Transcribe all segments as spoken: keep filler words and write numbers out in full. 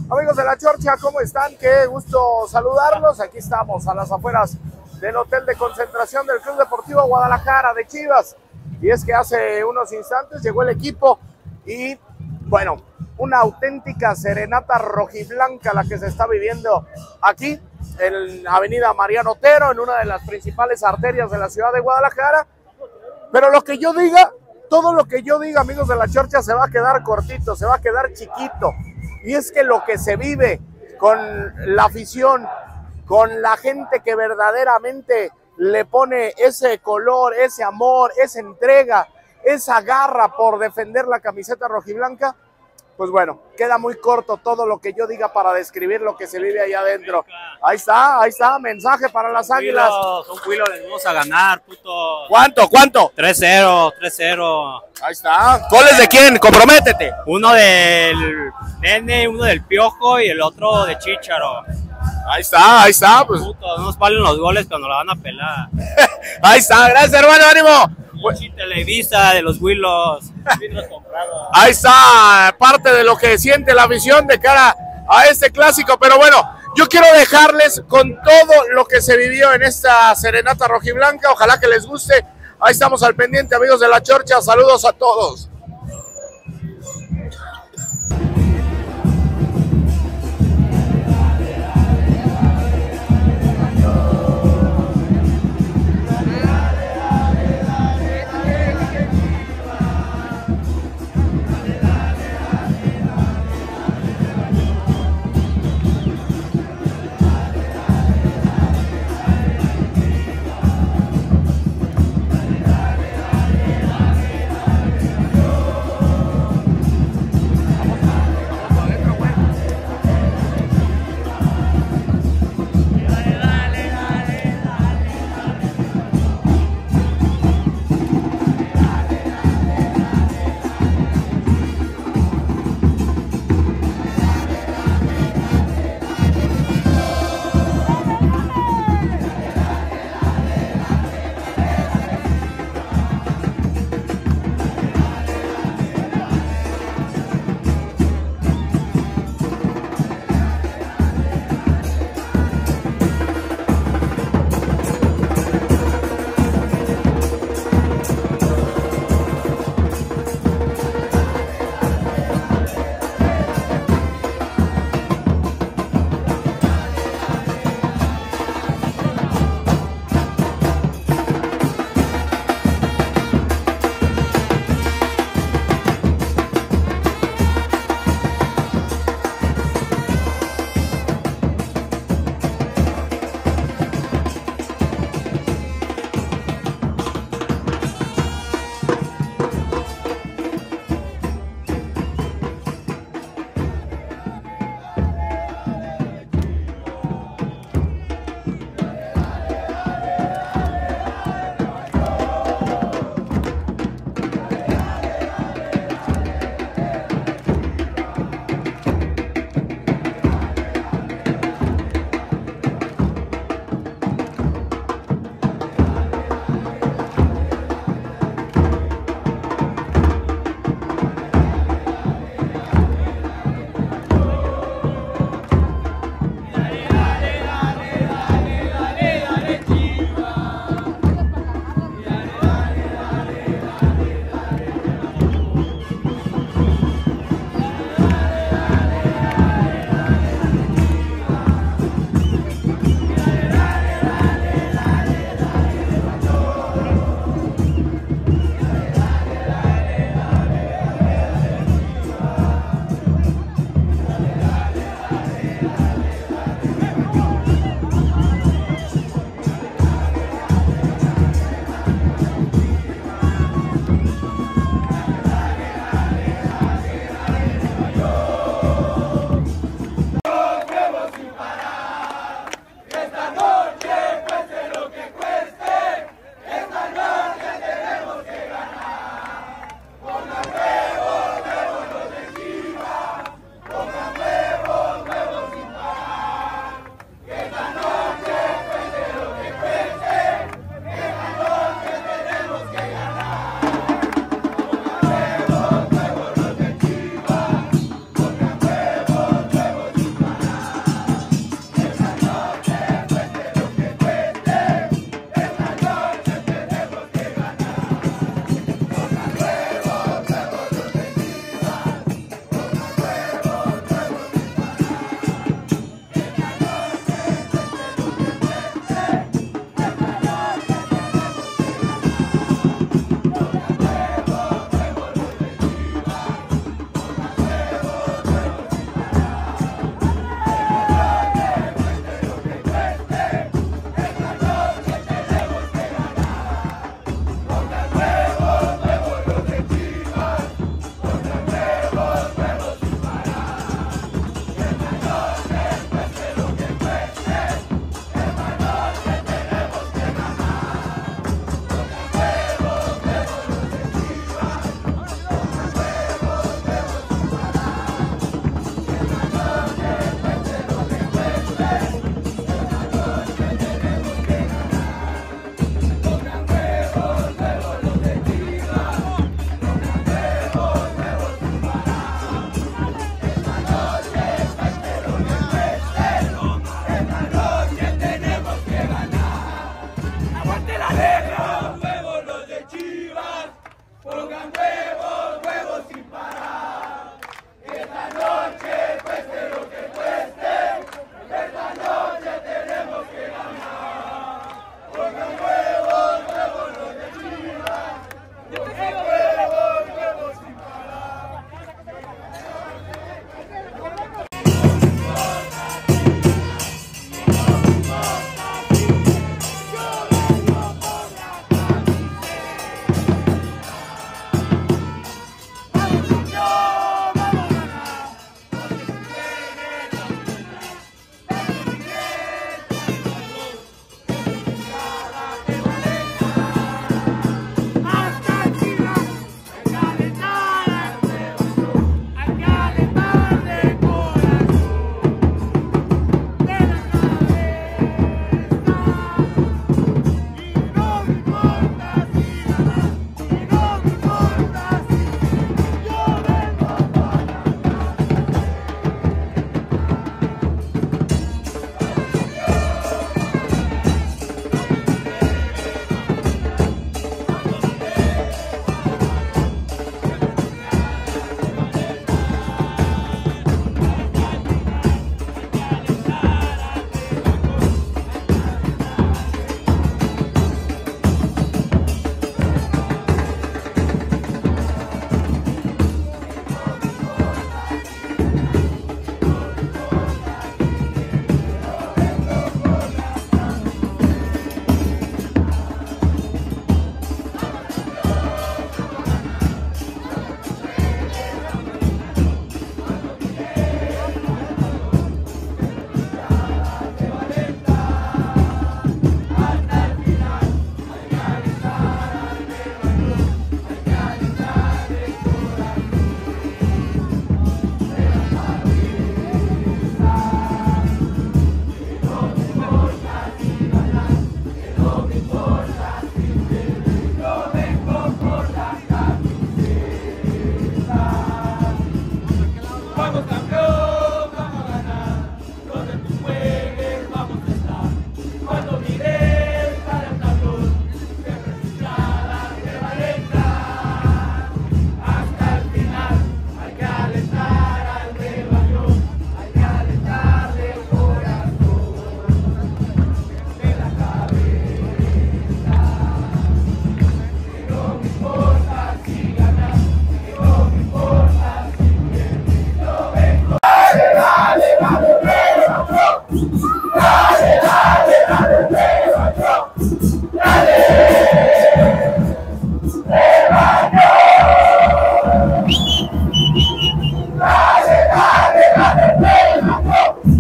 Amigos de La Chorcha, ¿cómo están? Qué gusto saludarlos. Aquí estamos a las afueras del hotel de concentración del Club Deportivo Guadalajara de Chivas. Y es que hace unos instantes llegó el equipo y, bueno, una auténtica serenata rojiblanca la que se está viviendo aquí en Avenida Mariano Otero, en una de las principales arterias de la ciudad de Guadalajara. Pero lo que yo diga, todo lo que yo diga, amigos de La Chorcha, se va a quedar cortito, se va a quedar chiquito. Y es que lo que se vive con la afición, con la gente que verdaderamente le pone ese color, ese amor, esa entrega, esa garra por defender la camiseta rojiblanca, pues bueno, queda muy corto todo lo que yo diga para describir lo que se vive ahí adentro. Ahí está, ahí está, mensaje para las Águilas. Un Huilo, les vamos a ganar, puto. ¿Cuánto, cuánto? tres cero, tres cero. Ahí está. ¿Goles de quién? Comprométete. Uno del Nene, uno del Piojo y el otro de Chícharo. Ahí está, ahí está. Pues. Puto, no nos valen los goles cuando la van a pelar. Ahí está, gracias hermano, ánimo. Y Televisa de los Huilos. Ahí está parte de lo que siente la afición de cara a este clásico, pero bueno, yo quiero dejarles con todo lo que se vivió en esta serenata rojiblanca. Ojalá que les guste. Ahí estamos al pendiente, amigos de La Chorcha. Saludos a todos.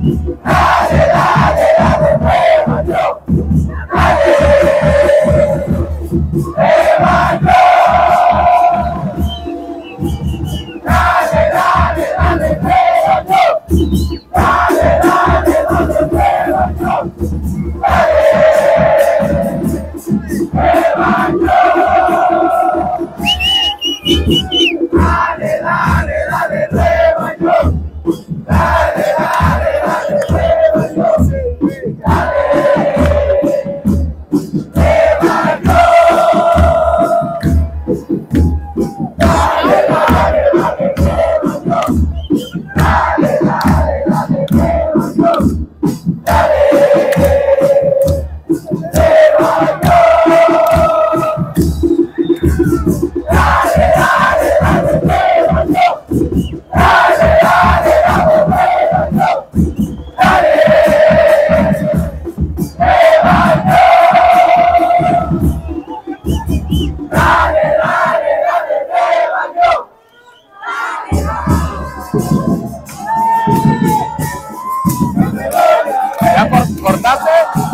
¿Ya por- cortaste?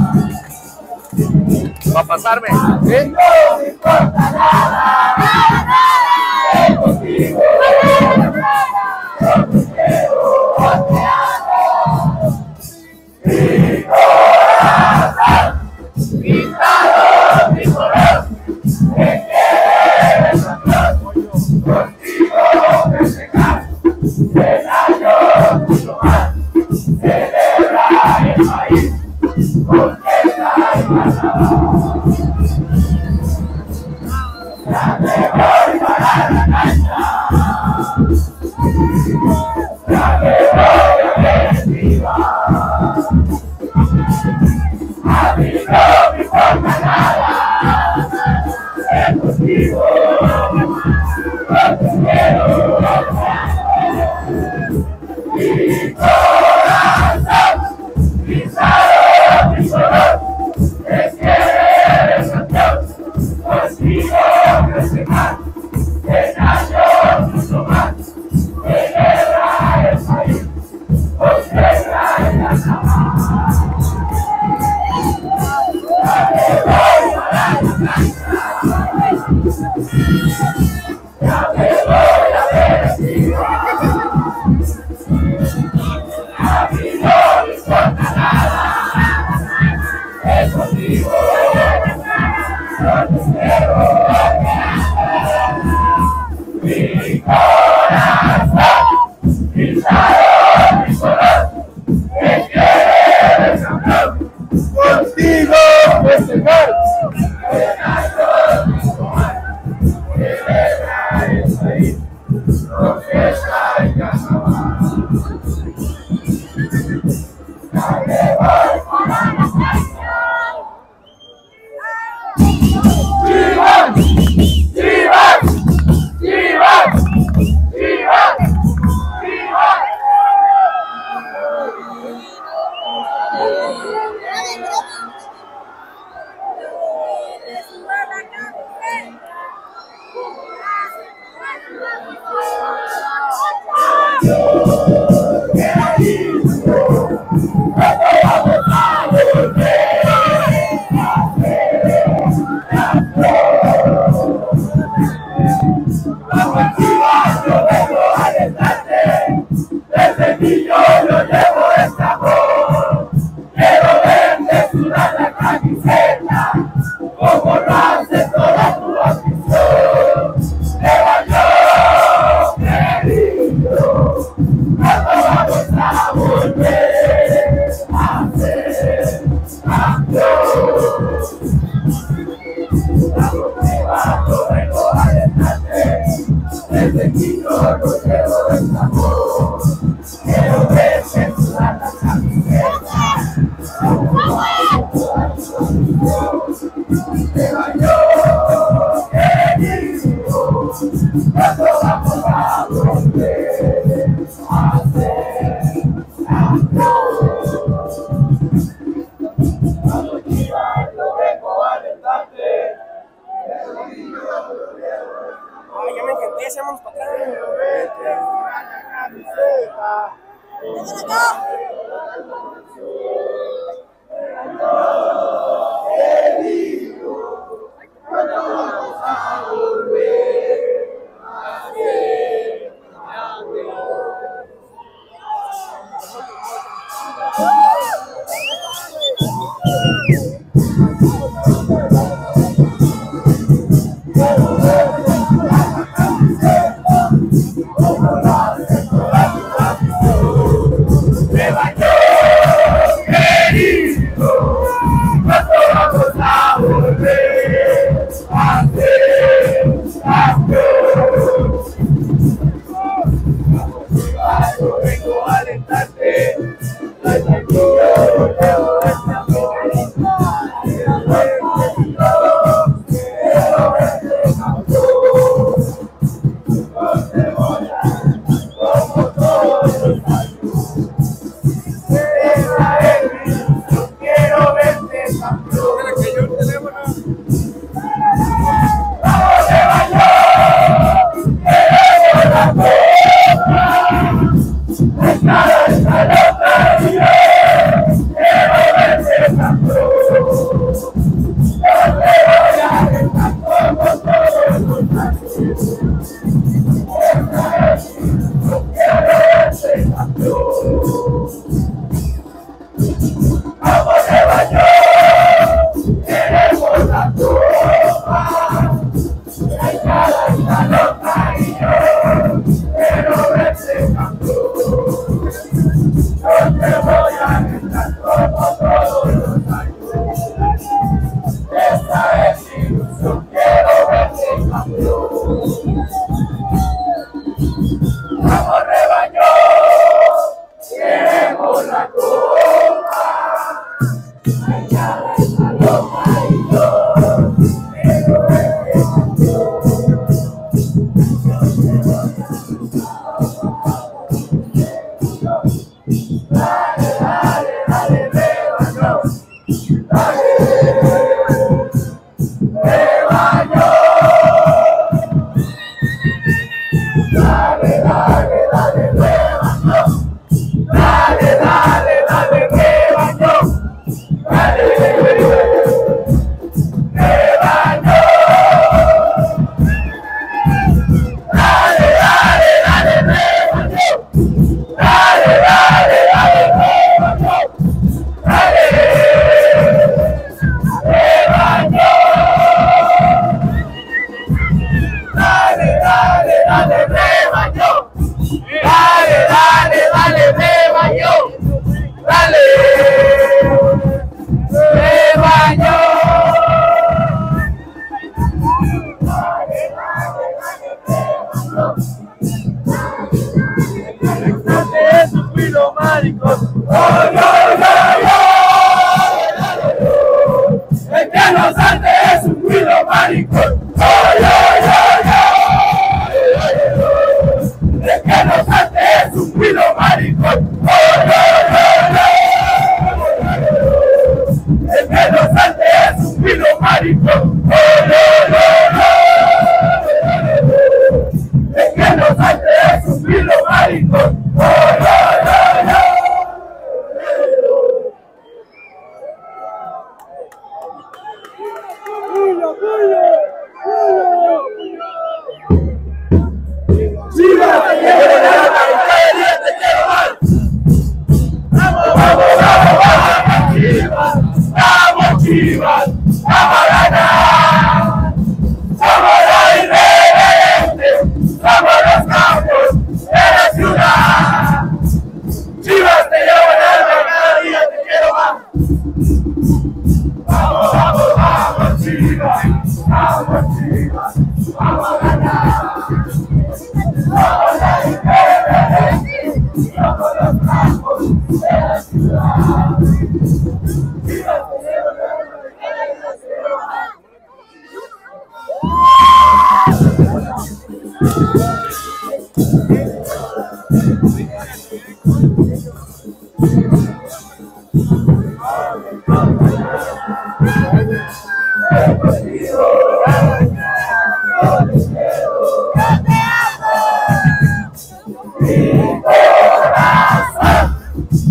Para pasarme, ¿sí? Contigo festejar. Ay, ya me encanté, hacemos para atrás.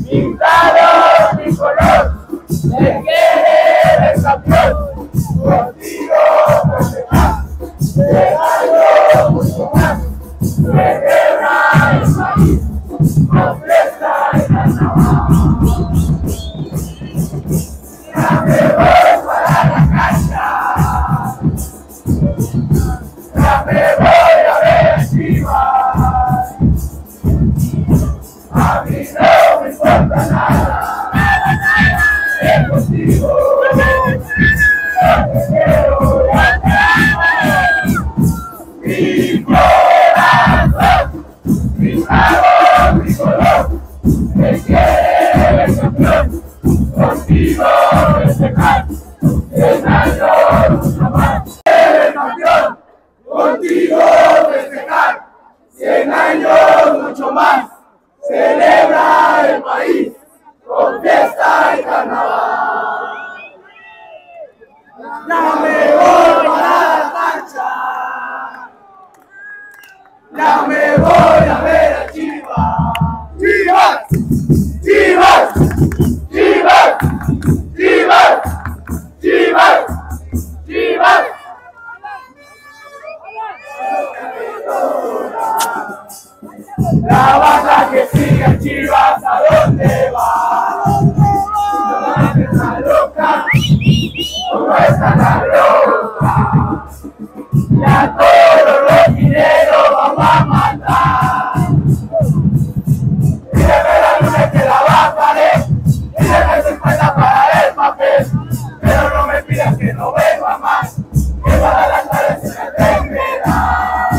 Pintado mi color, de que eres campeón, contigo festejar, dejando mucho más, celebra el país, con fiesta y carnaval. Ya me voy para la cancha, ya me voy a ver a Chivas, a mí no me importa nada, es contigo, yo te quiero y te amo, mi corazón, mi trago, mi color, me quiere el campeón, contigo festejar, en años mucho más. Eres campeón, contigo festejar, cien años mucho más. Celebra el país con fiesta y carnaval. Ya me voy para la cancha, ya me voy a ver a Chivas. Chivas, Chivas, Chivas, Chivas, Chivas, Chivas. La banda que sigue Chivas, ¿a dónde va? No está loca, no está la loca. Ya todos los dineros vamos a matar. Míreme la luna que la bajaré, míreme cincuenta para el papel, pero no me pidas que no beba más, que para las tardes se me terminará.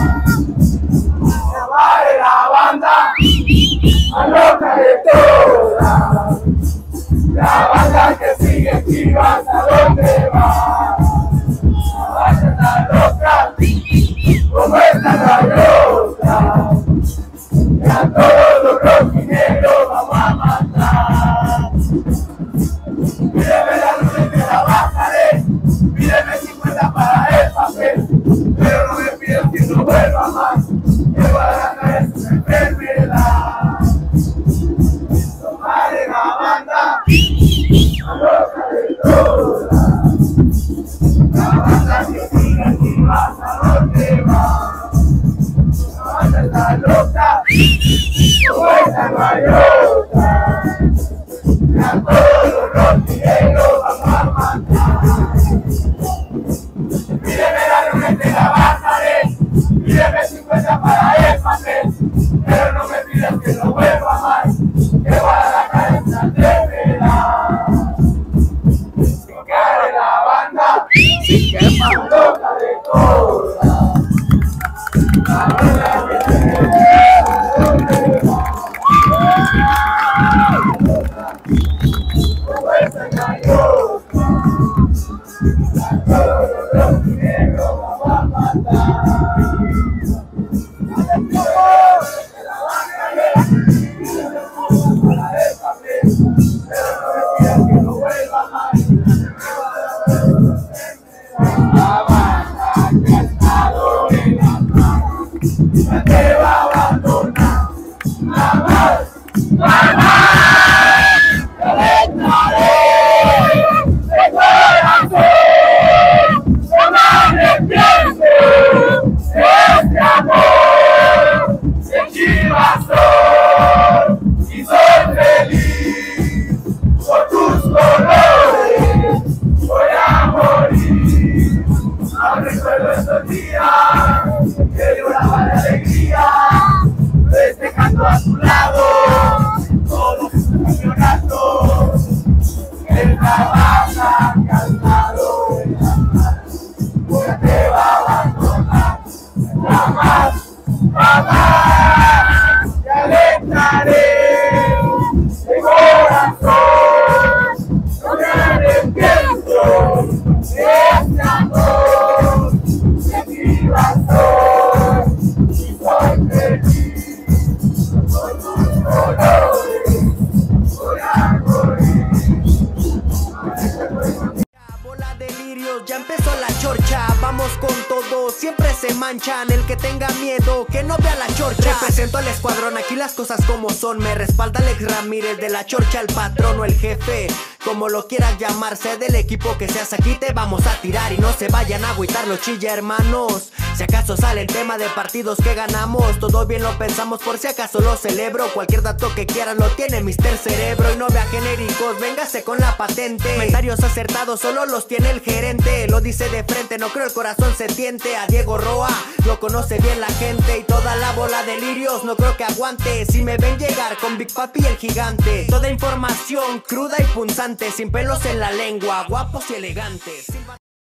Vale la banda, a loca de todas, la banda que sigue Chivas, ¿a dónde va? La banda está loca, como está rabiosa, ya todos los rojinegros vamos a matar. Míreme la luna que la bajaré, míreme cincuenta para el papel, pero no me pidas que no vuelva más, que Guadalajara es una enfermedad. Tomare la banda, la loca de todas, la banda que sigue Chivas, ¿a dónde va? La banda está loca, como está rabiosa, ya todos los rojinegros vamos a matar. Míreme la luna que la bajaré, míreme cincuenta para el papel, pero no me pidas que no vuelva más, que Guadalajara es una enfermedad. Tocar la banda, más loca de todas, la banda que se me como esa gallosa, a todos los negros vamos a matar. Te va a abandonar, la más, la más. manchan. El que tenga miedo, que no vea la chorcha. Represento al escuadrón, aquí las cosas como son. Me respalda Alex Ramírez, de la chorcha el patrón o el jefe, como lo quieras llamarse, del equipo que seas, aquí te vamos a tirar. Y no se vayan a agüitar los chilla hermanos, si acaso sale el tema de partidos que ganamos. Todo bien lo pensamos, por si acaso lo celebro. Cualquier dato que quieran lo tiene mister Cerebro. Y no vea genéricos, véngase con la patente. Comentarios acertados solo los tiene el gerente. Lo dice de frente, no creo el corazón se tiente. A Diego Roa lo conoce bien la gente. Y toda la bola de lirios no creo que aguante si me ven llegar con Big Papi el gigante. Toda información cruda y punzante, sin pelos en la lengua, guapos y elegantes.